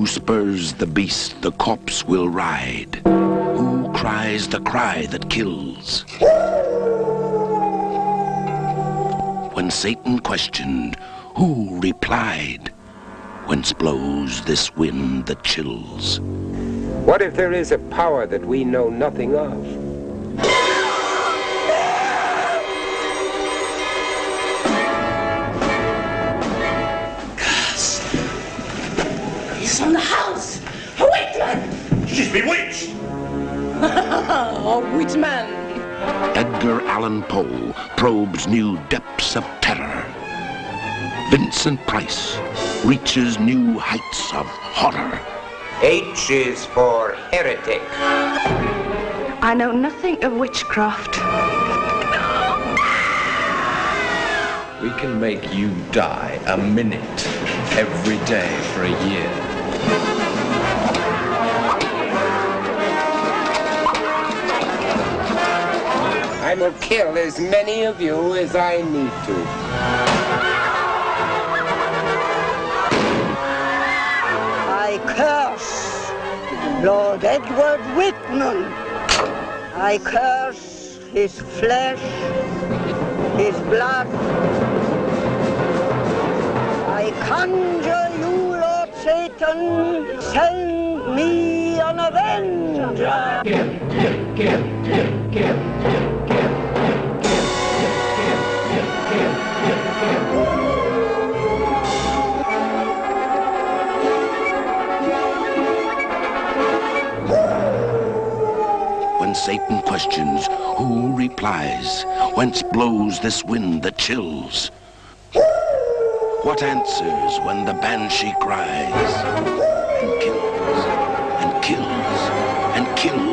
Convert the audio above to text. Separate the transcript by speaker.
Speaker 1: Who spurs the beast the corpse will ride? Who cries the cry that kills? When Satan questioned, who replied? Whence blows this wind that chills?
Speaker 2: What if there is a power that we know nothing of?
Speaker 3: Curse! He's on the house! A witman!
Speaker 4: She's bewitched!
Speaker 3: A witman!
Speaker 1: Edgar Allan Poe probes new depths of terror. Vincent Price reaches new heights of horror.
Speaker 2: H is for heretic.
Speaker 5: I know nothing of witchcraft.
Speaker 6: We can make you die a minute every day for a year.
Speaker 2: I will kill as many of you as I need to.
Speaker 7: I curse Lord Edward Whitman. I curse his flesh, his blood. I conjure you, Lord Satan, send me an avenger.
Speaker 1: When Satan questions, who replies? Whence blows this wind that chills? What answers when the Banshee cries? And kills, and kills, and kills.